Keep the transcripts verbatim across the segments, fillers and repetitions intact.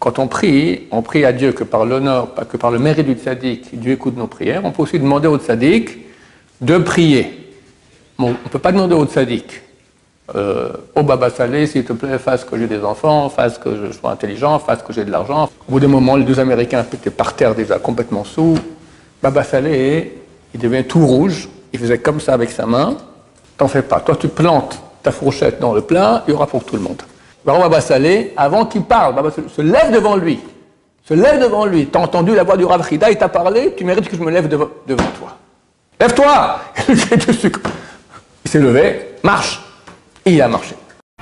quand on prie, on prie à Dieu que par l'honneur, pas que par le mérite du tzaddik, Dieu écoute nos prières. On peut aussi demander au tzaddik de prier. Bon, on ne peut pas demander au tzaddik, euh, oh Baba Salé, s'il te plaît, fasse que j'ai des enfants, fasse que je sois intelligent, fasse que j'ai de l'argent. Au bout d'un moment, les deux Américains étaient par terre déjà complètement sous. Baba Salé, il devient tout rouge, il faisait comme ça avec sa main. T'en fais pas, toi tu plantes ta fourchette dans le plat, il y aura pour tout le monde. Alors Baba Salé, avant qu'il parle, Baba Salé se lève devant lui, se lève devant lui. T'as entendu la voix du Rav Chida, il t'a parlé, tu mérites que je me lève devant, devant toi. Lève-toi. Il s'est levé, marche. Et il a marché.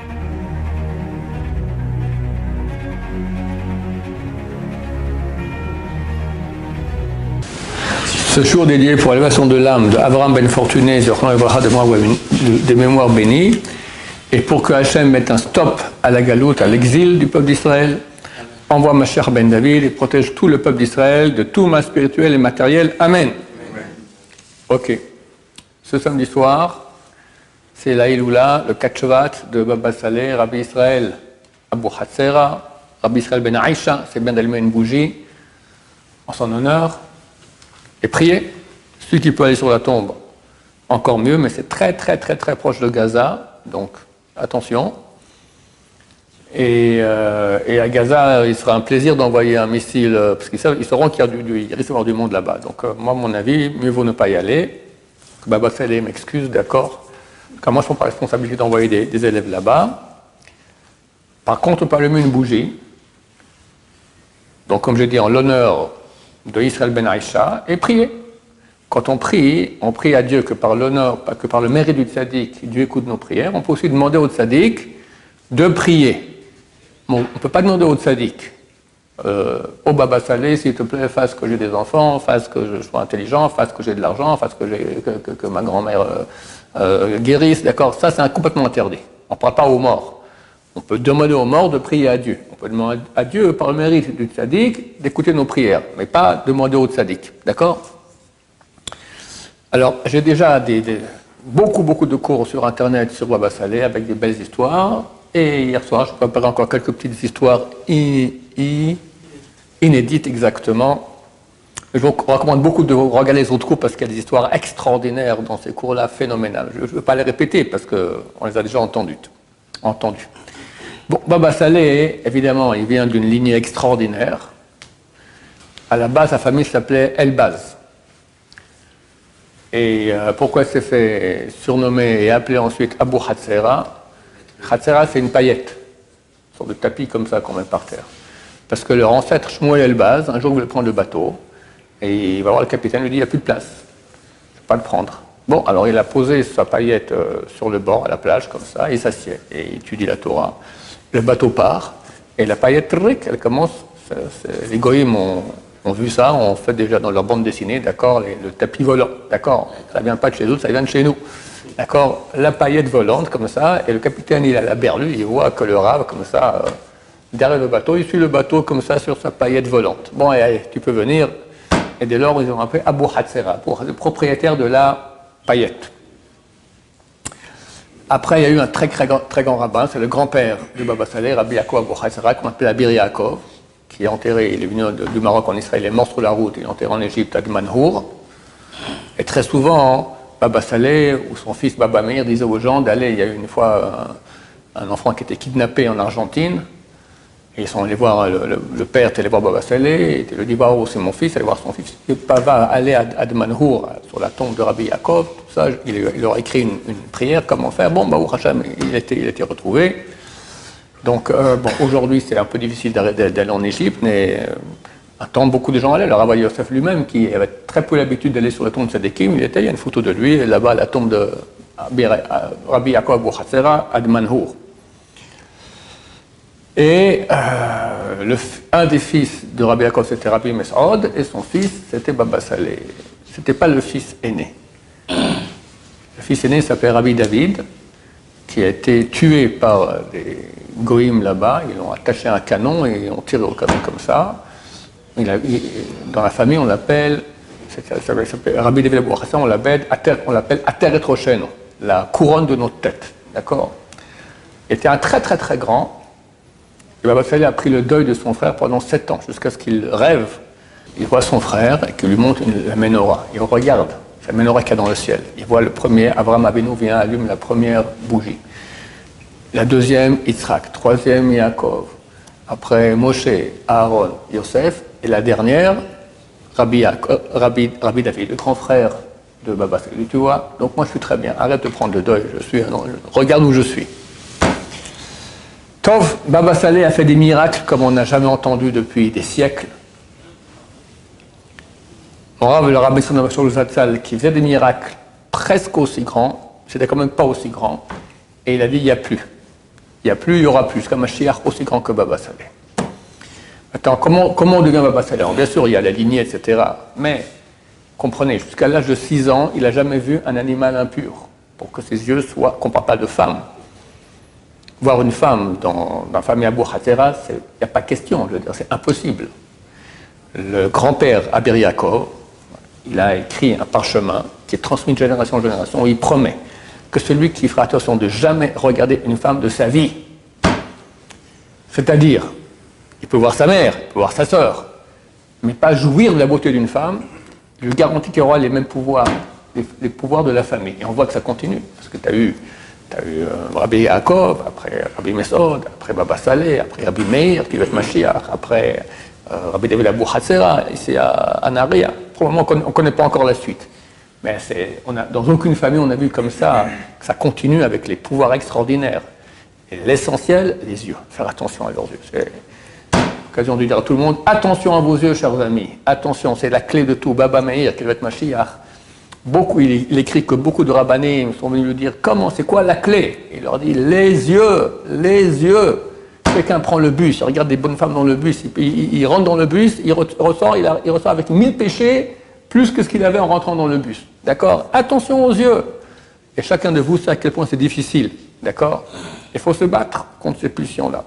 Ce jour dédié pour l'élévation de l'âme de Abraham Ben Fortuné, des mémoires bénies, et pour que Hachem mette un stop à la galoute, à l'exil du peuple d'Israël, envoie Mashiach Ben David et protège tout le peuple d'Israël de tout mal spirituel et matériel. Amen. Amen. Ok. Ce samedi soir, c'est la Iloula, le Katchovat de Baba Salé, Rabbi Israël Abu Hatzera, Rabbi Israël Ben Aïcha, c'est bien d'allumer une bougie en son honneur et prier. Celui qui peut aller sur la tombe, encore mieux, mais c'est très très très très proche de Gaza, donc attention. Et, euh, et à Gaza, il sera un plaisir d'envoyer un missile, parce qu'ils savent, ils sauront qu'il y a du, du, il risque d'avoir du monde là-bas. Donc euh, moi, à mon avis, mieux vaut ne pas y aller. Que Baba Salé m'excuse, d'accord. Car moi, je prends pas la responsabilité d'envoyer des, des élèves là-bas. Par contre, on peut allumer une bougie. Donc, comme j'ai dit, en l'honneur de Israël Ben Aïcha, et prier. Quand on prie, on prie à Dieu que par l'honneur, pas que par le mérite du tzaddik, Dieu écoute nos prières. On peut aussi demander au tzaddik de prier. Bon, on ne peut pas demander au tzaddik, euh, oh Baba Salé, s'il te plaît, fasse que j'ai des enfants, fasse que je sois intelligent, fasse que j'ai de l'argent, fasse que, que, que, que ma grand-mère euh, euh, guérisse, d'accord. Ça, c'est complètement interdit. On ne parle pas aux morts. On peut demander aux morts de prier à Dieu. On peut demander à Dieu, par le mérite du tzaddik, d'écouter nos prières, mais pas demander au tzaddik, d'accord. Alors, j'ai déjà des, des, beaucoup, beaucoup de cours sur Internet sur Baba Salé avec des belles histoires. Et hier soir, je préparais encore quelques petites histoires in, in, inédites exactement. Je vous recommande beaucoup de regarder les autres cours parce qu'il y a des histoires extraordinaires dans ces cours-là, phénoménales. Je ne veux pas les répéter parce qu'on les a déjà entendues. entendues. Bon, Baba Salé, évidemment, il vient d'une lignée extraordinaire. À la base, sa famille s'appelait Elbaz. Et euh, pourquoi elle s'est fait surnommer et appeler ensuite Abu Hatzera? Hatzera, c'est une paillette, une sorte de tapis comme ça qu'on met par terre. Parce que leur ancêtre Shmuel Elbaz, un jour, voulait prendre le bateau, et il va voir le capitaine, il lui dit, il n'y a plus de place, je ne peux pas le prendre. Bon, alors il a posé sa paillette euh, sur le bord, à la plage, comme ça, et il s'assied, et il étudie la Torah. Le bateau part, et la paillette, tric, elle commence, c'est, c'est, les goïms ont, ont vu ça, ont fait déjà dans leur bande dessinée, d'accord, les, le tapis volant, d'accord, ça ne vient pas de chez eux, ça vient de chez nous. D'accord, la paillette volante comme ça, et le capitaine il a la berlue, il voit que le rave comme ça, euh, derrière le bateau, il suit le bateau comme ça sur sa paillette volante. Bon, et, allez, tu peux venir, et dès lors ils ont appelé Abu Hatzera, pour le propriétaire de la paillette. Après il y a eu un très, très, grand, très grand rabbin, c'est le grand-père de Baba Salé, Rabbi Yaakov Abu Hatzera, qu'on appelle Abir Yaakov, qui est enterré, il est venu de, du Maroc en Israël, il est mort sur la route, il est enterré en Égypte à Manhour, et très souvent, Baba Salé ou son fils Baba Meir disait aux gens d'aller, il y a eu une fois un, un enfant qui était kidnappé en Argentine, et ils sont allés voir, le, le, le père était allé voir Baba Salé, et il lui dit, bah, oh, c'est mon fils, allez voir son fils. Il va aller à, à Manhour, sur la tombe de Rabbi Yaakov, tout ça, il, il leur a écrit une, une prière, comment faire, bon, bah, Hachem, il était, il était retrouvé. Donc, euh, bon, aujourd'hui, c'est un peu difficile d'aller en Égypte, mais euh, un temps, beaucoup de gens allaient. Le Rav Yosef lui-même, qui avait très peu l'habitude d'aller sur la tombe de Tzadikim, il était, il y a une photo de lui, là-bas, la tombe de Rabbi Yaakov Abu Hatzera à Manhour. Et euh, le, un des fils de Rabbi Yaakov, c'était Rabbi Mesaud, et son fils, c'était Baba Salé. Ce n'était pas le fils aîné. Le fils aîné s'appelait Rabbi David, qui a été tué par des goïms là-bas. Ils l'ont attaché à un canon et ils ont tiré au canon comme ça. Il a, il, dans la famille, on l'appelle, Rabbi David Abu Hatzera, on l'appelle Ater et Rosheno, la couronne de notre tête. D'accord? Il était un très très très grand. Et Baba Saleh a pris le deuil de son frère pendant sept ans, jusqu'à ce qu'il rêve. Il voit son frère et qu'il lui montre une, la menorah. Il regarde la menorah qu'il y a dans le ciel. Il voit le premier, Abraham Avinu vient, allume la première bougie. La deuxième, Yitzhak. Troisième, Yaakov. Après, Moshe, Aaron, Yosef. Et la dernière, Rabbi, Yaakov, Rabbi, Rabbi David, le grand frère de Baba Saleh. Tu vois, donc moi je suis très bien. Arrête de prendre le deuil. Je suis, non, regarde où je suis. Tov, Baba Saleh a fait des miracles comme on n'a jamais entendu depuis des siècles. Mon Rav, le Rabbi Salomon Zatzal, qui faisait des miracles presque aussi grands, c'était quand même pas aussi grand, et il a dit il n'y a plus. Il n'y a plus, il y aura plus, comme un Mashiach aussi grand que Baba Saleh. Attends, comment, comment on devient Baba Saleh? Bien sûr, il y a la lignée, et cetera. Mais, comprenez, jusqu'à l'âge de six ans, il n'a jamais vu un animal impur, pour que ses yeux soient, qu'on ne parle pas de femme. Voir une femme dans, dans la famille Abou Hatera, il n'y a pas question, je veux dire, c'est impossible. Le grand-père Abir Yaakov, il a écrit un parchemin qui est transmis de génération en génération où il promet que celui qui fera attention de jamais regarder une femme de sa vie, c'est-à-dire, il peut voir sa mère, il peut voir sa sœur, mais pas jouir de la beauté d'une femme, je lui garantis qu'il aura les mêmes pouvoirs, les, les pouvoirs de la famille. Et on voit que ça continue, parce que tu as eu, t'as eu euh, Rabbi Yaakov, après Rabbi Mesod, après Baba Saleh, après Rabbi Meir, qui va être Mashiach, après euh, Rabbi David Abou Hatzera, ici à, à Naria. Probablement on ne connaît pas encore la suite. Mais on a, dans aucune famille, on a vu comme ça que ça continue avec les pouvoirs extraordinaires. Et l'essentiel, les yeux. Faire attention à leurs yeux. C'est l'occasion de dire à tout le monde, attention à vos yeux, chers amis. Attention, c'est la clé de tout. Baba Meir, qui va être Mashiach. Beaucoup, il, il écrit que beaucoup de rabbanim sont venus lui dire, comment, c'est quoi la clé? Il leur dit, les yeux, les yeux. Quelqu'un prend le bus, il regarde des bonnes femmes dans le bus, il, il, il rentre dans le bus, il ressort, il, a, il ressort avec mille péchés, plus que ce qu'il avait en rentrant dans le bus. D'accord? Attention aux yeux. Et chacun de vous sait à quel point c'est difficile. D'accord? Il faut se battre contre ces pulsions-là.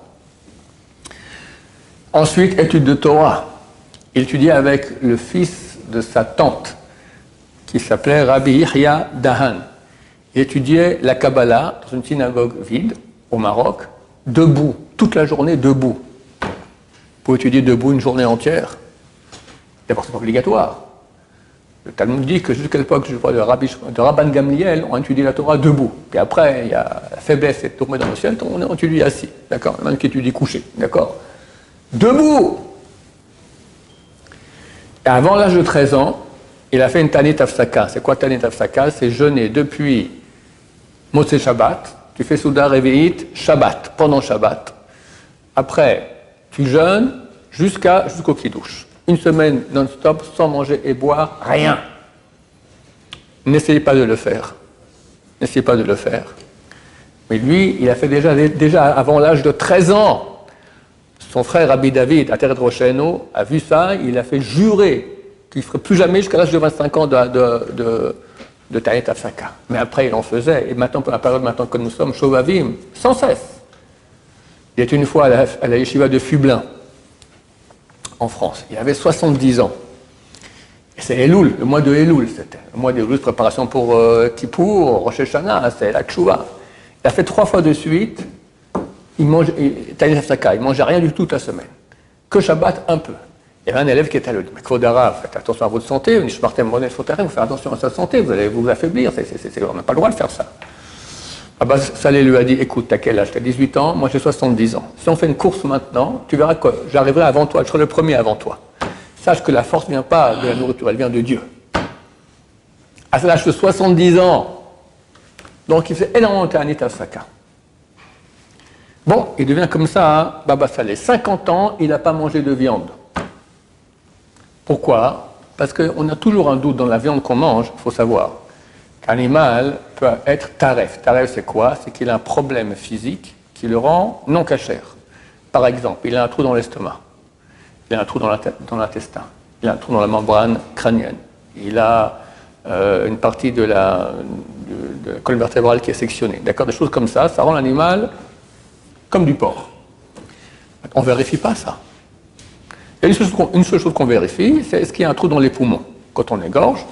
Ensuite, étude de Torah. Il étudiait avec le fils de sa tante, qui s'appelait Rabbi Yahya Dahan. Il étudiait la Kabbalah dans une synagogue vide, au Maroc, debout, toute la journée debout. Pour étudier debout une journée entière, d'abord c'est pas obligatoire. Le Talmud dit que jusqu'à l'époque je vois de, Rabbi, de Rabban Gamliel, on étudie la Torah debout. Puis après, il y a la faiblesse est tombée dans le ciel, on étudie assis. D'accord? Même qui étudie couché. D'accord? Debout! Et avant l'âge de treize ans, il a fait une Tanit Hafsaka. C'est quoi Tanit Hafsaka? C'est jeûner depuis Motzei Shabbat. Tu fais Souda Revi'it Shabbat, pendant Shabbat. Après, tu jeûnes jusqu'à, jusqu'au Kiddush. Une semaine non-stop, sans manger et boire, rien. N'essayez pas de le faire. N'essayez pas de le faire. Mais lui, il a fait déjà, déjà avant l'âge de treize ans. Son frère Rabbi David, à Teret Rosheno, a vu ça, il a fait jurer qu'il ne ferait plus jamais jusqu'à l'âge de vingt-cinq ans de, de, de, de Tanit Hafsaka. Mais après, il en faisait. Et maintenant, pour la période maintenant que nous sommes, Shovavim, sans cesse. Il était une fois à la, à la yeshiva de Fublin, en France. Il avait soixante-dix ans. Et c'est Elul, le mois de Elul, c'était. Le mois d'Elul, préparation pour euh, Kippour, Rosh Hashanah, c'est la Tshuva. Il a fait trois fois de suite, il mangeait, Tanit Hafsaka, il ne mangeait rien du tout la semaine. Que Shabbat, un peu. Il y avait un élève qui était à l'autre. Mais Kvodara, faites attention à votre santé, vous faites attention à sa santé, vous allez vous affaiblir, c'est, c'est, c'est, on n'a pas le droit de faire ça. Abba Saleh lui a dit, écoute, t'as quel âge? T'as dix-huit ans, moi j'ai soixante-dix ans. Si on fait une course maintenant, tu verras que j'arriverai avant toi, je serai le premier avant toi. Sache que la force ne vient pas de la nourriture, elle vient de Dieu. À l'âge de soixante-dix ans, donc il fait énormément de Tanit Hafsaka. Bon, il devient comme ça, hein, Baba Saleh. cinquante ans, il n'a pas mangé de viande. Pourquoi? Parce qu'on a toujours un doute dans la viande qu'on mange, il faut savoir. L'animal peut être taref. Taref, c'est quoi? C'est qu'il a un problème physique qui le rend non cachère. Par exemple, il a un trou dans l'estomac, il a un trou dans l'intestin, il a un trou dans la membrane crânienne, il a euh, une partie de la, de, de la colonne vertébrale qui est sectionnée. D'accord? Des choses comme ça, ça rend l'animal comme du porc. On ne vérifie pas ça. Il y a une seule chose qu'on, une seule chose qu'on vérifie, c'est est-ce qu'il y a un trou dans les poumons. Quand on égorge,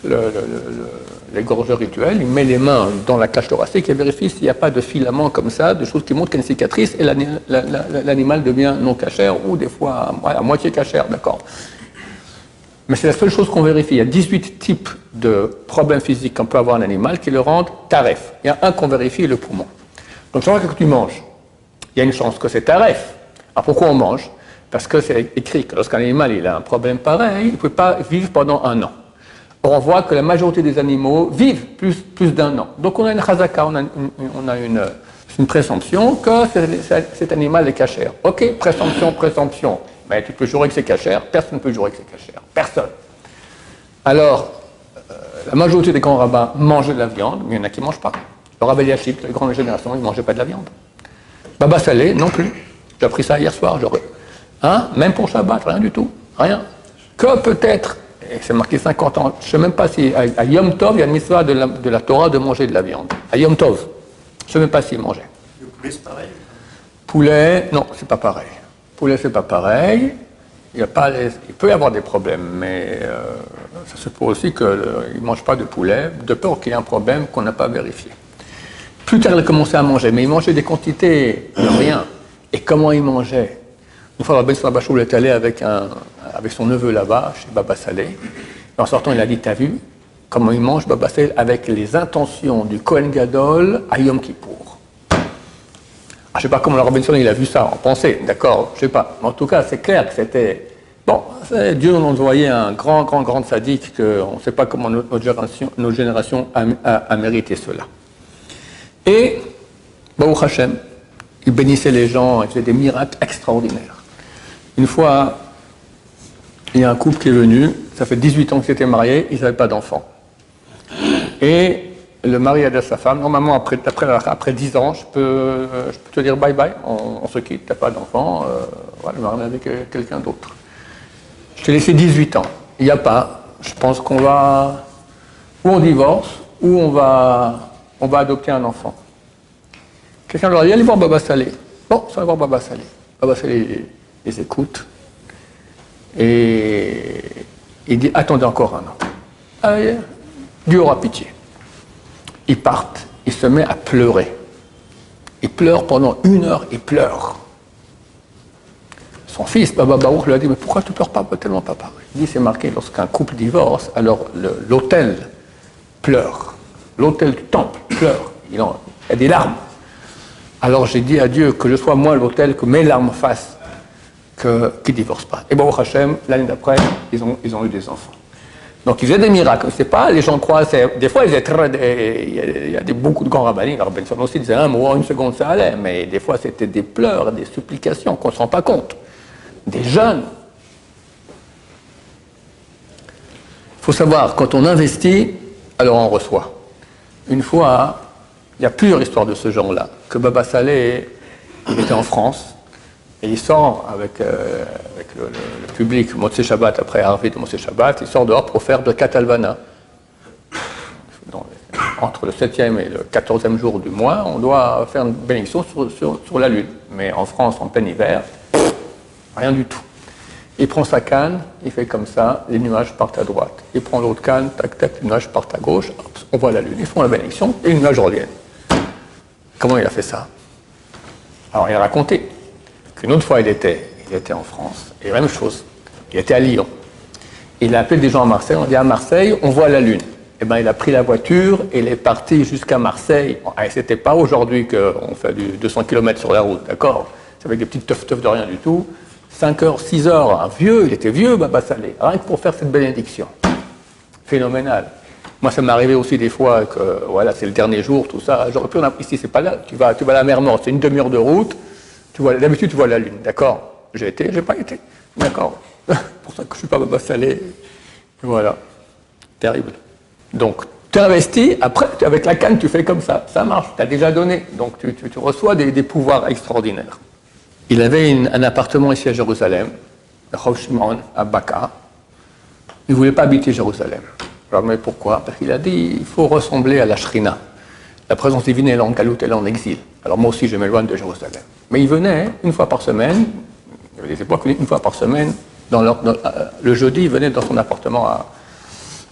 le, le, le, l'égorgeur rituel, il met les mains dans la cage thoracique et vérifie s'il n'y a pas de filaments comme ça, de choses qui montrent qu'il y a une cicatrice et l'animal devient non cachère ou des fois à, à moitié cachère, d'accord. Mais c'est la seule chose qu'on vérifie. Il y a dix-huit types de problèmes physiques qu'on peut avoir un animal qui le rendent taref. Il y a un qu'on vérifie, le poumon. Donc, chaque fois que tu manges, il y a une chance que c'est taref. Alors, pourquoi on mange? Parce que c'est écrit que lorsqu'un animal il a un problème pareil, il ne peut pas vivre pendant un an. Or, on voit que la majorité des animaux vivent plus, plus d'un an. Donc, on a une chazaka, on a une, on a une, une présomption que cet animal est cachère. Ok, présomption, présomption. Mais tu peux jurer que c'est cachère, personne ne peut jurer que c'est cachère. Personne. Alors, euh, la majorité des grands rabbins mangeaient de la viande, mais il y en a qui ne mangent pas. Le rabbin Eliashib, la grande génération, il ne mangeait pas de la viande. Baba Salé, non plus. J'ai appris ça hier soir. Hein? Même pour Shabbat, rien du tout. Rien. Que peut-être, et c'est marqué cinquante ans, je ne sais même pas si, à, à Yom Tov, il y a une mitzvah de la, de la Torah de manger de la viande. À Yom Tov. Je ne sais même pas s'il mangeait. Le poulet, c'est pareil? Poulet, non, c'est pas pareil. Poulet, c'est pas pareil. Il, y a pas les... il peut y avoir des problèmes, mais euh, ça se peut aussi qu'il ne mange pas de poulet, de peur qu'il y ait un problème qu'on n'a pas vérifié. Plus tard, il a commencé à manger, mais il mangeait des quantités de rien. Et comment il mangeait? Une fois, Rabbi Bachou est allé avec, un, avec son neveu là-bas, chez Baba Salé. Et en sortant, il a dit, t'as vu comment il mange Baba Salé avec les intentions du Kohen Gadol à Yom Kippour. Ah, je ne sais pas comment le Robinson il a vu ça en pensée, d'accord, je ne sais pas. Mais en tout cas, c'est clair que c'était... Bon, Dieu nous a envoyé un grand, grand, grand sadique qu'on ne sait pas comment notre, notre génération, notre génération a, a, a mérité cela. Et, Baruch Hashem, il bénissait les gens, il faisait des miracles extraordinaires. Une fois, il y a un couple qui est venu, ça fait dix-huit ans qu'ils étaient mariés, ils n'avaient pas d'enfants. Et le mari a dit à sa femme, normalement, après, après, après dix ans, je peux, je peux te dire bye bye, on, on se quitte, tu n'as pas d'enfant, euh, voilà, je vais marier avec quelqu'un d'autre. Je t'ai laissé dix-huit ans, il n'y a pas, je pense qu'on va, ou on divorce, ou on va, on va adopter un enfant. Quelqu'un leur a dit, allez voir Baba Salé. Bon, ça va voir Baba Salé. Baba Salé les, les écoute, et il dit, attendez encore un an. Allez, Dieu aura pitié. Ils partent, il se met à pleurer. Il pleure pendant une heure, il pleure. Son fils, Baba Baruch, lui a dit, mais pourquoi tu ne pleures pas tellement, papa? Il dit, c'est marqué, lorsqu'un couple divorce, alors l'autel pleure. L'autel du temple pleure. Il, en, il y a des larmes. Alors j'ai dit à Dieu que je sois moi l'autel, que mes larmes fassent qu'ils ne divorcent pas. Et Baruch Hashem, l'année d'après, ils ont, ils ont eu des enfants. Donc ils faisaient des miracles, c'est pas, les gens croient, des fois ils étaient, il y a, il y a des, beaucoup de grands rabbins, la Rabbi aussi disait un mot, une seconde ça allait, mais des fois c'était des pleurs, des supplications qu'on ne se rend pas compte. Des jeunes. Il faut savoir, quand on investit, alors on reçoit. Une fois, il y a plusieurs histoires de ce genre-là, que Baba Salé, il était en France, et il sort avec, euh, avec le, le, le public, Motzei Shabbat, après Harvey de Motzei Shabbat, il sort dehors pour faire de Katalvana. Entre le septième et le quatorzième jour du mois, on doit faire une bénédiction sur, sur, sur la lune. Mais en France, en plein hiver, rien du tout. Il prend sa canne, il fait comme ça, les nuages partent à droite. Il prend l'autre canne, tac, tac, les nuages partent à gauche, hop, on voit la lune. Ils font la bénédiction et les nuages reviennent. Comment il a fait ça? Alors, il a raconté qu'une autre fois, il était, il était en France, et la même chose, il était à Lyon. Il a appelé des gens à Marseille, on dit à Marseille, on voit la lune. Eh bien, il a pris la voiture et il est parti jusqu'à Marseille. Bon, c'était pas aujourd'hui qu'on fait du deux cents kilomètres sur la route, d'accord? C'est avec des petites teuf-teuf de rien du tout. cinq heures, six heures, un vieux, il était vieux, Baba Salé, rien que pour faire cette bénédiction. Phénoménal. Moi, ça m'est arrivé aussi des fois que, voilà, c'est le dernier jour, tout ça. J'aurais pu en avoir ici, c'est pas là. Tu vas, tu vas à la mer Morte, c'est une demi-heure de route. Tu vois, d'habitude, tu vois la lune, d'accord? J'ai été, j'ai pas été, d'accord? Pour ça que je suis pas Baba Salé. Voilà. Terrible. Donc, tu investis, après, avec la canne, tu fais comme ça. Ça marche, tu as déjà donné. Donc, tu, tu, tu reçois des, des pouvoirs extraordinaires. Il avait une, un appartement ici à Jérusalem, à Rav Shimon, à Baka. Il ne voulait pas habiter Jérusalem. Alors, mais pourquoi? Parce qu'il a dit il faut ressembler à la Shrina. La présence divine, elle est en galoute, elle est en exil. Alors, moi aussi, je m'éloigne de Jérusalem. Mais il venait une fois par semaine, il y avait des époques, une fois par semaine, dans leur, dans, euh, le jeudi, il venait dans son appartement à,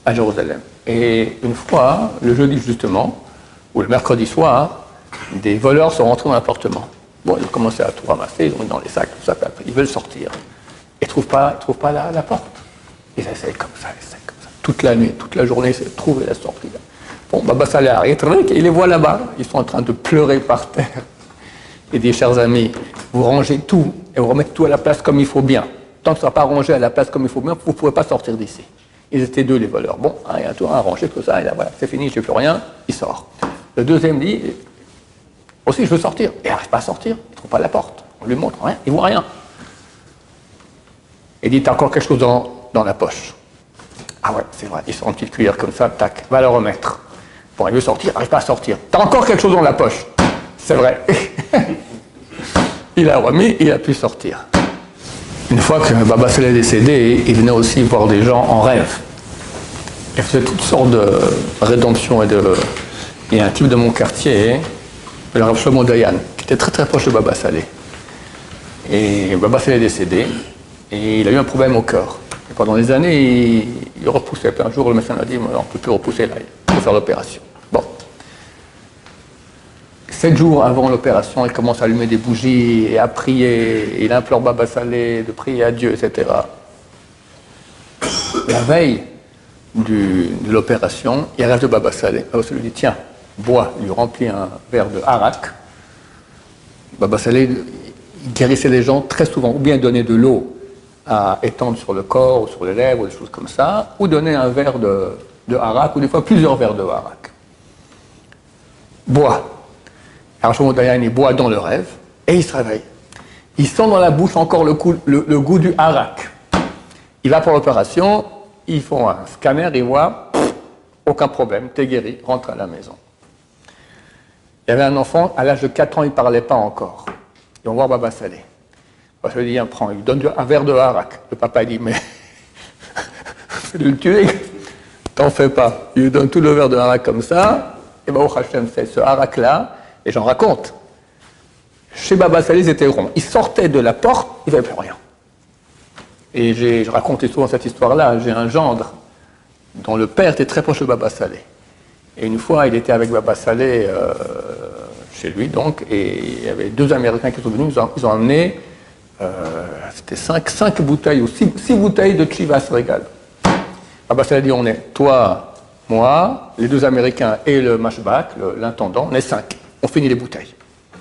à Jérusalem. Et une fois, le jeudi justement, ou le mercredi soir, des voleurs sont rentrés dans l'appartement. Bon, ils ont commencé à tout ramasser, ils ont mis dans les sacs, tout ça, après, ils veulent sortir. Ils ne trouvent pas, ils trouvent pas la, la porte. Ils essayent comme ça, ils essayent comme ça. Toute la nuit, toute la journée, ils essaient de trouver la sortie. Bon, Baba Saleh arrive, et il les voit là-bas. Ils sont en train de pleurer par terre. Il dit, chers amis, vous rangez tout et vous remettez tout à la place comme il faut bien. Tant que ça ne sera pas rangé à la place comme il faut bien, vous ne pourrez pas sortir d'ici. Ils étaient deux, les voleurs. Bon, hein, il y a tout, un rangé, tout ça, et là, voilà, c'est fini, je n'ai plus rien, il sort. Le deuxième dit, aussi, je veux sortir. Et il n'arrive pas à sortir, il ne trouve pas la porte. On lui montre rien, il ne voit rien. Il dit, t'as encore quelque chose dans, dans la poche. Ah ouais, c'est vrai, il sort une petite cuillère comme ça, tac, va la remettre. Bon, il veut sortir, il n'arrive pas à sortir. T'as encore quelque chose dans la poche. C'est vrai. Il a remis, il a pu sortir. Une fois que Baba Saleh est décédé, il venait aussi voir des gens en rêve. Il faisait toutes sortes de rédemptions et de... Il y a un type de mon quartier, le Rav Shlomo Dayan, qui était très très proche de Baba Saleh. Et Baba Saleh est décédé, et il a eu un problème au cœur. Et pendant des années, il, il repoussait. Puis un jour, le médecin a dit, on ne peut plus repousser là, il faut faire l'opération. Bon. Sept jours avant l'opération, il commence à allumer des bougies et à prier. Il implore Baba Saleh de prier à Dieu, et cetera. La veille du, de l'opération, il rêve de Baba Saleh. Baba Saleh lui dit, tiens, bois, il lui remplit un verre de arak. Baba Saleh guérissait les gens très souvent, ou bien donner de l'eau à étendre sur le corps, ou sur les lèvres, ou des choses comme ça, ou donner un verre de, de arak, ou des fois plusieurs verres de arak. Bois. Alors Shlomo Dayan, il boit dans le rêve, et il se réveille. Il sent dans la bouche encore le, coup, le, le goût du arak. Il va pour l'opération, ils font un scanner, ils voient, pff, aucun problème, t'es guéri, rentre à la maison. Il y avait un enfant, à l'âge de quatre ans, il ne parlait pas encore. Ils vont voir Baba Saleh. Baba Saleh dit, il prend, il lui donne un verre de harak. Le papa dit, mais c'est de le tuer, t'en fais pas. Il lui donne tout le verre de harak comme ça, et ben, au Hachem, c'est ce harak-là, et j'en raconte. Chez Baba Saleh, ils étaient ronds. Ils sortaient de la porte, ils n'avaient plus rien. Et j'ai, je racontais souvent cette histoire-là. J'ai un gendre dont le père était très proche de Baba Saleh. Et une fois, il était avec Baba Saleh euh, chez lui, donc, et il y avait deux Américains qui sont venus, ils ont, ils ont amené, euh, c'était cinq, cinq bouteilles, ou six, six bouteilles de Chivas Regal. Baba Saleh dit, on est toi, moi, les deux Américains et le mashbach, l'intendant, on est cinq. On finit les bouteilles.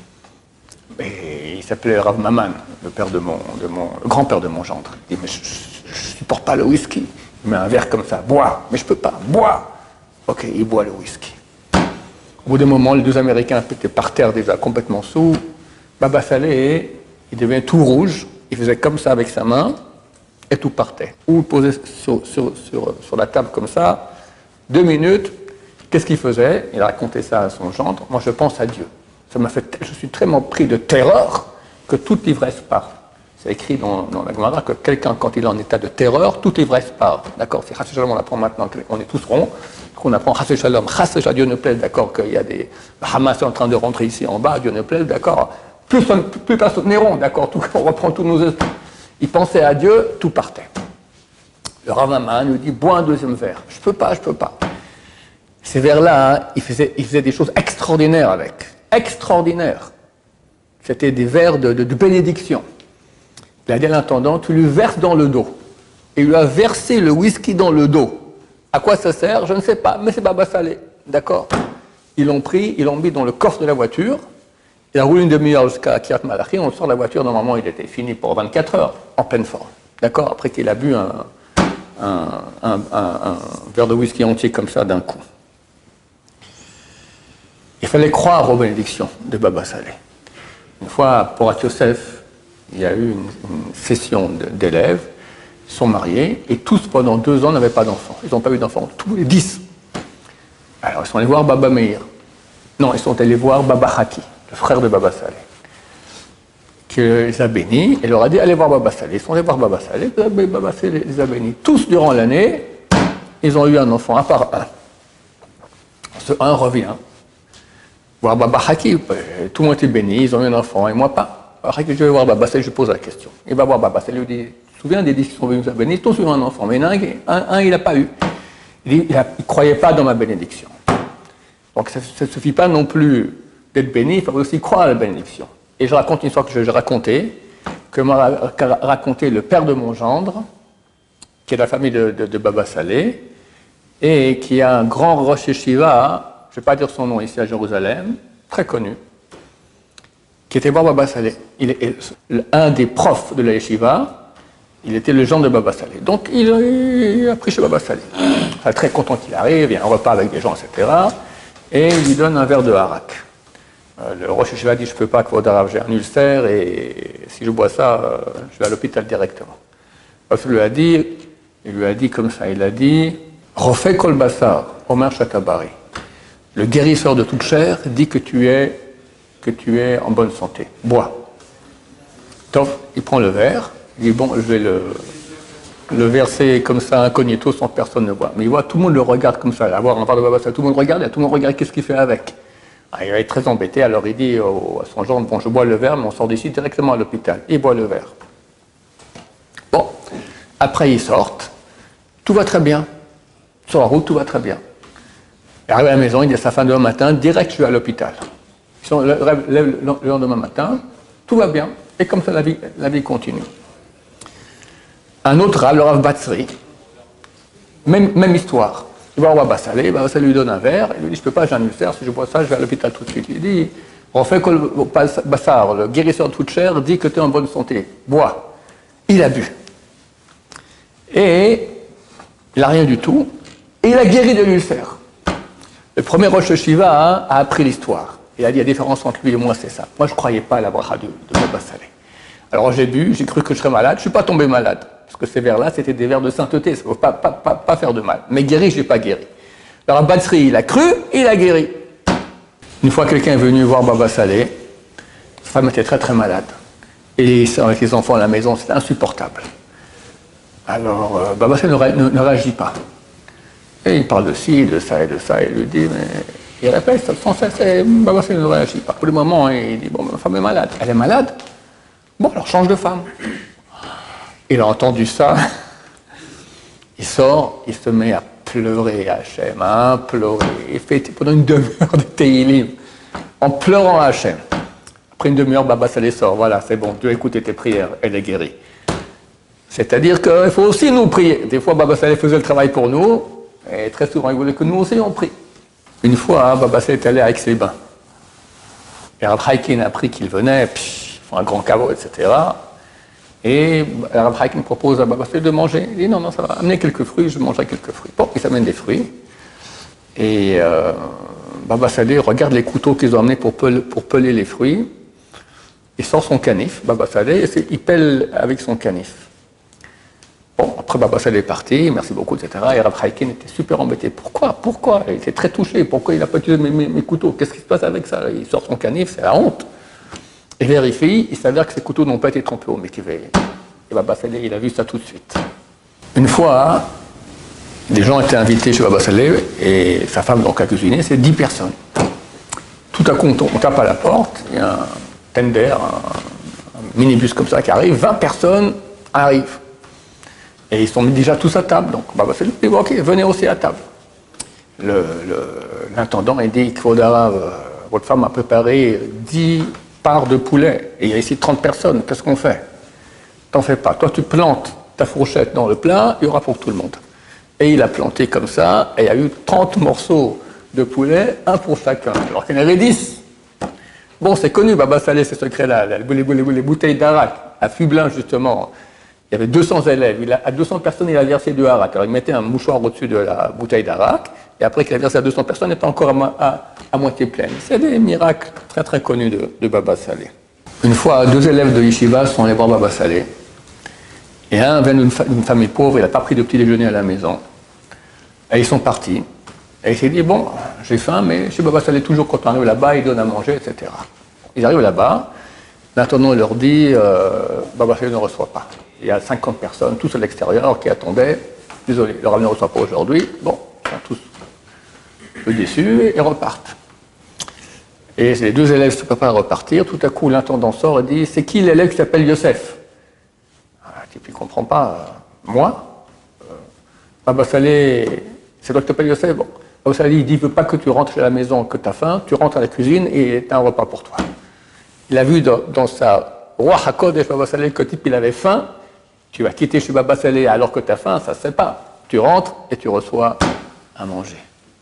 Et il s'appelait Rav Maman, le père de mon, de mon le grand-père de mon gendre. Il dit, mais je ne supporte pas le whisky. Il met un verre comme ça, bois, mais je ne peux pas, bois. Ok, il boit le whisky. Au bout d'un moment, les deux Américains étaient par terre déjà complètement sous. Baba Saleh, il devient tout rouge, il faisait comme ça avec sa main, et tout partait. Ou il posait sur, sur, sur, sur la table comme ça, deux minutes, qu'est-ce qu'il faisait? Il racontait ça à son gendre, moi je pense à Dieu. Ça m'a fait, je suis tellement pris de terreur que toute l'ivresse part. C'est écrit dans, dans la Gemara que quelqu'un, quand il est en état de terreur, toute l'ivresse part. D'accord? C'est Chassé Shalom, on apprend maintenant qu'on est tous ronds, qu'on apprend Chassé Shalom, Chassé Shalom, Dieu ne plaise, d'accord, qu'il y a des. Hamas est en train de rentrer ici en bas, Dieu ne plaise, d'accord. Plus, plus personne n'est rond, d'accord, tout, on reprend tous nos esprits. Il pensait à Dieu, tout partait. Le Rav Maman lui dit, bois un deuxième verre. Je peux pas, je peux pas. Ces verres-là, hein, il, faisait, il faisait des choses extraordinaires avec. Extraordinaires. C'était des verres de, de, de bénédiction. Il a dit à l'intendant, tu lui verses dans le dos. Et il lui a versé le whisky dans le dos. À quoi ça sert? Je ne sais pas, mais c'est Baba Saleh. D'accord? Ils l'ont pris, ils l'ont mis dans le coffre de la voiture. Il a roulé une demi-heure jusqu'à Kiryat Malachi. On sort de la voiture, normalement, il était fini pour vingt-quatre heures, en pleine forme. D'accord? Après qu'il a bu un, un, un, un, un verre de whisky entier comme ça d'un coup. Il fallait croire aux bénédictions de Baba Saleh. Une fois, pour Porat Yosef, il y a eu une, une session d'élèves, ils sont mariés, et tous, pendant deux ans, n'avaient pas d'enfants. Ils n'ont pas eu d'enfants, tous les dix. Alors, ils sont allés voir Baba Meir. Non, ils sont allés voir Baba Haki, le frère de Baba Saleh, qui les a bénis, et leur a dit, allez voir Baba Saleh. Ils sont allés voir Baba Saleh, Baba Saleh les a bénis. Tous, durant l'année, ils ont eu un enfant, un par un. Ce un revient. Voir Baba Haki, tout le monde était béni, ils ont eu un enfant, et moi pas. Alors, je vais voir Baba Saleh, je pose la question. Il va voir Baba Saleh, il lui dit, tu te souviens des dix qui sont venus à bénir, tous ont eu un enfant, mais un, un, un il n'a pas eu. Il ne croyait pas dans ma bénédiction. Donc ça ne suffit pas non plus d'être béni, il faut aussi croire à la bénédiction. Et je raconte une histoire que j'ai racontée, que m'a raconté le père de mon gendre, qui est de la famille de, de, de Baba Saleh, et qui a un grand Rosh Yeshiva, je ne vais pas dire son nom ici à Jérusalem, très connu, qui était voir Baba Saleh. Il est un des profs de la Yeshiva, il était le gendre de Baba Saleh. Donc il, il a pris chez Baba Saleh. Enfin, très content qu'il arrive, il y a un repas avec des gens, et cetera. Et il lui donne un verre de harak. Euh, le Rosh Yeshiva dit, je ne peux pas, j'ai un ulcère, et si je bois ça, euh, je vais à l'hôpital directement. Parce qu'il lui a dit, il lui a dit comme ça, il a dit, Rofei kol basar, Omer Shatabari. Le guérisseur de toute chair dit que tu es, que tu es en bonne santé. Bois. Donc, il prend le verre, il dit, bon, je vais le, le verser comme ça, incognito, sans que personne ne voit. Mais il voit, tout le monde le regarde comme ça, à voir un verre de Baba Saleh, tout le monde regarde, et tout le monde regarde qu'est-ce qu'il fait avec. Alors, il va être très embêté, alors il dit au, à son gendre, bon, je bois le verre, mais on sort d'ici directement à l'hôpital. Il boit le verre. Bon, après ils sortent, tout va très bien. Sur la route, tout va très bien. Il arrive à la maison, il dit à sa femme demain matin, direct, je vais à l'hôpital. Ils sont le, le, le lendemain matin, tout va bien, et comme ça, la vie, la vie continue. Un autre Rav, le Rav Batsri, même, même histoire. Il va voir Baba Saleh, Baba Saleh lui donne un verre, il lui dit, je ne peux pas, j'ai un ulcère, si je bois ça, je vais à l'hôpital tout de suite. Il dit, Rofei kol basar, le guérisseur de toute chair, dit que tu es en bonne santé, bois. Il a bu. Et il n'a rien du tout. Et il a guéri de l'ulcère. Le premier Rosh Yeshiva hein, a appris l'histoire. Il a dit la différence entre lui et moi, c'est ça. Moi, je ne croyais pas à la bracha de, de Baba Saleh. Alors j'ai bu, j'ai cru que je serais malade. Je ne suis pas tombé malade. Parce que ces verres-là, c'était des verres de sainteté. Ça ne faut pas, pas, pas, pas faire de mal. Mais guéri, je n'ai pas guéri. Alors Batsri, il a cru, il a guéri. Une fois, quelqu'un est venu voir Baba Saleh. Sa femme était très très malade. Et avec les enfants à la maison, c'était insupportable. Alors euh, Baba Saleh ne, ré, ne, ne réagit pas. Et il parle de ci, de ça et de ça, et il lui dit, mais il répète sans cesse, et Baba Saleh ne réagit pas. Pour le moment, il dit, bon, ma femme est malade. Elle est malade? Bon, alors change de femme. Il a entendu ça, il sort, il se met à pleurer à Hachem, à pleurer. Il fait pendant une demi-heure de Tehillim, en pleurant à Hachem. Après une demi-heure, Baba Saleh sort, voilà, c'est bon, Dieu a écouté tes prières, elle est guérie. C'est-à-dire qu'il faut aussi nous prier. Des fois, Baba Saleh faisait le travail pour nous, et très souvent, il voulait que nous aussi on prie. Une fois, hein, Baba Saleh est allé à Aix-les-Bains. Et Rav Haikin a appris qu'il venait, puis ils font un grand caveau, et cetera. Et Rav Haikin propose à Baba Saleh de manger. Il dit non, non, ça va, amener quelques fruits, je mangerai quelques fruits. Bon, il s'amène des fruits. Et euh, Baba Saleh regarde les couteaux qu'ils ont amenés pour, pel, pour peler les fruits. Il sort son canif, Baba Saleh, et il pèle avec son canif. Bon, après Baba Saleh est parti, merci beaucoup, et cetera. Et Rav Haikin était super embêté. Pourquoi Pourquoi Il était très touché. Pourquoi il n'a pas utilisé mes, mes, mes couteaux? Qu'est-ce qui se passe avec ça? Il sort son canif, c'est la honte. Il vérifie, il s'avère que ces couteaux n'ont pas été trempés au métier. Et Baba Saleh, il a vu ça tout de suite. Une fois, des gens étaient invités chez Baba Saleh, et sa femme donc a cuisiné, c'est dix personnes. Tout à coup, on, on tape à la porte, il y a un tender, un, un minibus comme ça qui arrive, vingt personnes arrivent. Et ils sont mis déjà tous à table. Donc, Baba Saleh dit, ok, venez aussi à table. L'intendant a dit, Kvodara, votre femme a préparé dix parts de poulet. Et il y a ici trente personnes. Qu'est-ce qu'on fait? T'en fais pas. Toi, tu plantes ta fourchette dans le plat, il y aura pour tout le monde. Et il a planté comme ça, et il y a eu trente morceaux de poulet, un pour chacun. Alors qu'il y en avait dix. Bon, c'est connu, Baba Saleh, ces secrets-là. Les, les, les, les bouteilles d'arak, à Fublin, justement. Il y avait deux cents élèves, il a, à deux cents personnes, il a versé du harak. Alors il mettait un mouchoir au-dessus de la bouteille d'arak, et après qu'il a versé à deux cents personnes, elle était encore à, à, à moitié pleine. C'est des miracles très très connus de, de Baba Saleh. Une fois, deux élèves de Yeshiva sont allés voir Baba Saleh, et un vient d'une fa famille pauvre, il n'a pas pris de petit déjeuner à la maison, et ils sont partis. Et il s'est dit, bon, j'ai faim, mais chez Baba Saleh, toujours quand on arrive là-bas, il donne à manger, et cetera. Ils arrivent là-bas, l'intendant leur dit, euh, Baba Saleh ne reçoit pas. Il y a cinquante personnes, tous à l'extérieur, qui attendaient. Désolé, le rabbin ne reçoit pas aujourd'hui. Bon, ils sont tous un peu déçus et repartent. Et les deux élèves se préparent à repartir. Tout à coup, l'intendant sort et dit, c'est qui l'élève qui s'appelle Yosef? Le type, il ne comprend pas. Moi euh, Baba Saleh C'est toi qui t'appelles Yosef? Bon. Baba Saleh, il dit, il ne veut pas que tu rentres à la maison, que tu as faim, tu rentres à la cuisine et tu as un repas pour toi. Il a vu dans, dans sa roi HaKodesh, Baba Saleh, que le type, il avait faim. Tu vas quitter chez Baba Saleh alors que tu as faim, ça ne se fait pas. Tu rentres et tu reçois à manger.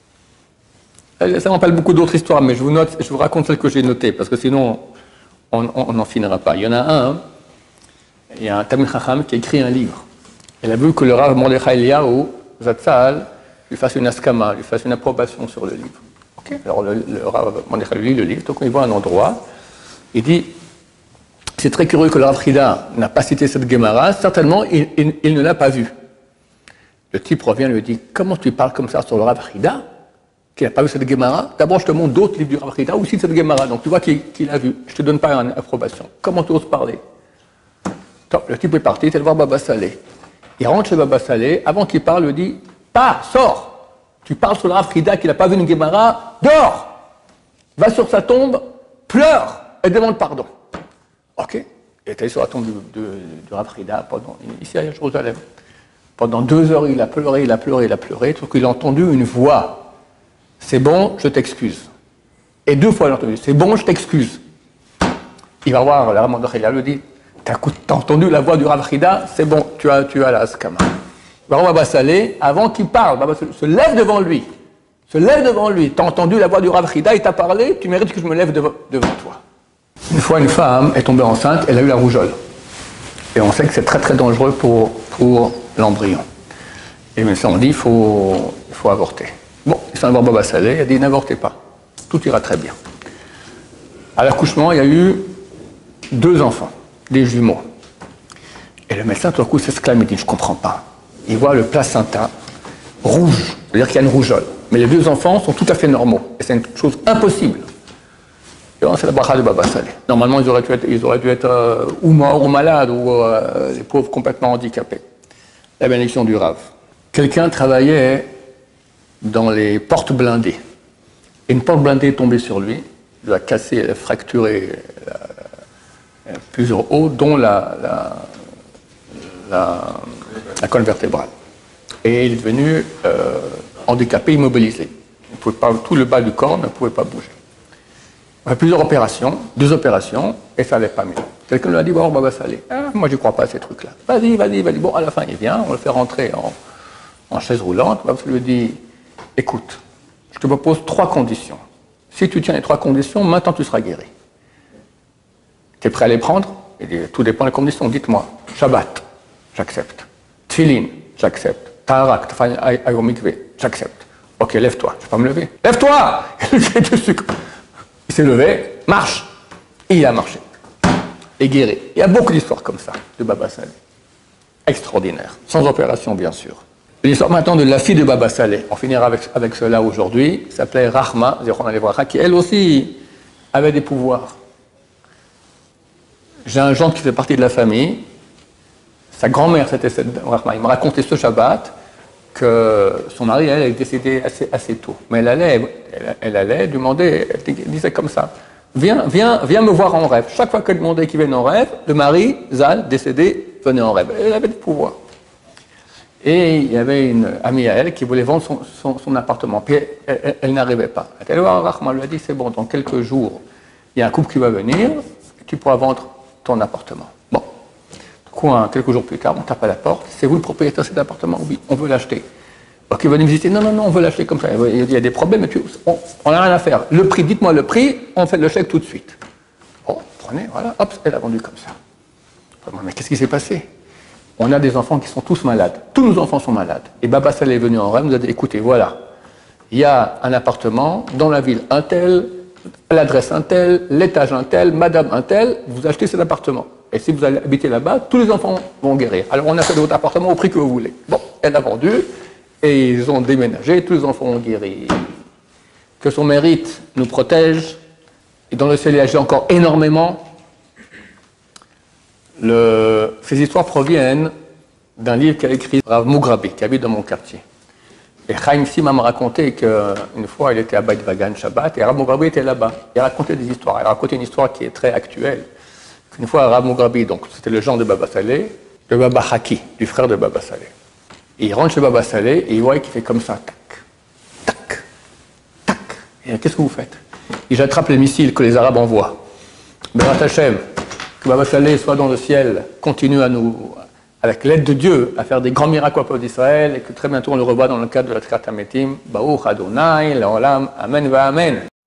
Ça m'appelle beaucoup d'autres histoires, mais je vous, note, je vous raconte celles que j'ai notées, parce que sinon, on n'en finira pas. Il y en a un, hein, il y a un Talmid Chacham qui a écrit un livre. Il a vu que le Rav Mordechai Eliyahu Zatzal lui fasse une askama, lui fasse une approbation sur le livre. Okay. Alors le, le Rav Mordechai lit le livre, donc il voit un endroit, il dit, c'est très curieux que le Rav Frida n'a pas cité cette Gemara, certainement il, il, il ne l'a pas vue. Le type revient et lui dit, comment tu parles comme ça sur le Rav Frida, qui n'a pas vu cette Gemara? D'abord je te montre d'autres livres du Rav Frida, aussi cette Gemara, donc tu vois qu'il qu'il a vu, je ne te donne pas une approbation. Comment tu oses parler? Donc, le type est parti, il est allé voir Baba Saleh. Il rentre chez Baba Saleh, avant qu'il parle, il lui dit, pas, sors, tu parles sur le Rav Frida qui n'a pas vu une Gemara, dors, va sur sa tombe, pleure et demande pardon. Ok. Il est allé sur la tombe du, du, du Rav Frida pendant, ici à Jérusalem. Pendant deux heures, il a pleuré, il a pleuré, il a pleuré, tout qu'il a entendu une voix. C'est bon, je t'excuse. Et deux fois, il a entendu, c'est bon, je t'excuse. Il va voir le Rav Mordechai, il lui dit, t'as entendu la voix du Rav Frida, c'est bon, tu as, tu as la Haskama. Il va voir Baba Saleh, avant qu'il parle, Baba Saleh se lève devant lui. Se lève devant lui. T'as entendu la voix du Rav Frida, il t'a parlé, tu mérites que je me lève devant, devant toi. Une fois, une femme est tombée enceinte, elle a eu la rougeole. Et on sait que c'est très très dangereux pour, pour l'embryon. Et bien ça, on dit, il faut, il faut avorter. Bon, il s'en va voir Baba Saleh, il a dit, n'avortez pas. Tout ira très bien. À l'accouchement, il y a eu deux enfants, des jumeaux. Et le médecin, tout à coup, s'exclame et dit, je ne comprends pas. Il voit le placenta rouge, c'est-à-dire qu'il y a une rougeole. Mais les deux enfants sont tout à fait normaux. Et c'est une chose impossible. Et c'est la bracha de Baba Saleh. Normalement, ils auraient dû être, ils auraient dû être euh, ou morts ou malades, ou euh, les pauvres complètement handicapés. La bénédiction du Rav. Quelqu'un travaillait dans les portes blindées. Et une porte blindée est tombée sur lui. Il a cassé, il a fracturé la, plusieurs os, dont la, la, la, la colonne vertébrale. Et il est devenu euh, handicapé, immobilisé. Il pouvait pas, tout le bas du corps ne pouvait pas bouger. On a fait plusieurs opérations, deux opérations, et ça n'allait pas mieux. Quelqu'un lui a dit, bon, Baba Saleh, ah, moi je ne crois pas à ces trucs-là. Vas-y, vas-y, vas-y. Bon, à la fin, il vient, on le fait rentrer en, en chaise roulante. Baba Saleh lui dit, écoute, je te propose trois conditions. Si tu tiens les trois conditions, maintenant tu seras guéri. Tu es prêt à les prendre? Il dit, tout dépend des conditions, dites-moi. Shabbat, j'accepte. Tfilin, j'accepte. Taharak, ayomikve, j'accepte. Ok, lève-toi. Je ne vais pas me lever. Lève-toi! Il s'est levé, marche. Et il a marché. Et guéri. Il y a beaucoup d'histoires comme ça, de Baba Saleh. Extraordinaire. Sans opération, bien sûr. L'histoire maintenant de la fille de Baba Saleh. On finira avec, avec cela aujourd'hui. Elle s'appelait Rahma, qui elle aussi avait des pouvoirs. J'ai un gendre qui fait partie de la famille. Sa grand-mère, c'était cette Rahma. Il me racontait ce Shabbat que son mari, elle, est décédée assez, assez tôt. Mais elle allait, elle, elle allait demander, elle disait comme ça, viens, viens, viens me voir en rêve. Chaque fois qu'elle demandait qu'il vienne en rêve, le mari, Zal, décédé, venait en rêve. Elle avait du pouvoir. Et il y avait une amie à elle qui voulait vendre son, son, son appartement. Puis elle, elle, elle n'arrivait pas. Elle est allée voir Rahma, elle lui a dit, c'est bon, dans quelques jours, il y a un couple qui va venir, tu pourras vendre ton appartement. Bon. Quoi, quelques jours plus tard, on tape à la porte. C'est vous le propriétaire de cet appartement? Oui, on veut l'acheter. Donc il va nous visiter. Non, non, non, on veut l'acheter comme ça. Il y a des problèmes, mais tu, on n'a rien à faire. Le prix, dites-moi le prix, on fait le chèque tout de suite. Bon, prenez, voilà, hop, elle a vendu comme ça. Mais qu'est-ce qui s'est passé? On a des enfants qui sont tous malades. Tous nos enfants sont malades. Et Baba Saleh est venu en rêve, nous a dit, écoutez, voilà, il y a un appartement dans la ville un tel, l'adresse un tel, l'étage un tel, madame un tel, vous achetez cet appartement. Et si vous allez habiter là-bas, tous les enfants vont guérir. Alors on a fait de votre appartement au prix que vous voulez. Bon, elle a vendu, et ils ont déménagé, tous les enfants ont guéri. Que son mérite nous protège, et dans le ciel il agit encore énormément. Le... Ces histoires proviennent d'un livre qu'a écrit Rav Mugrabi, qui habite dans mon quartier. Et Chaim Sima m'a raconté qu'une fois il était à Beit Vagan Shabbat, et Rav Mugrabi était là-bas. Il racontait des histoires. Il a raconté une histoire qui est très actuelle. Une fois, Rav Mugrabi, donc c'était le gendre de Baba Saleh, de Baba Haki, du frère de Baba Saleh. Et il rentre chez Baba Saleh et il voit qu'il fait comme ça, tac. Et qu'est-ce que vous faites? Et j'attrape les missiles que les Arabes envoient. Be'erat Hashem, que Baba Saleh soit dans le ciel, continue à nous, avec l'aide de Dieu, à faire des grands miracles au peuple d'Israël et que très bientôt on le revoit dans le cadre de la Tchiat HaMetim. Baruch Adonai, Le'olam, Amen va Amen.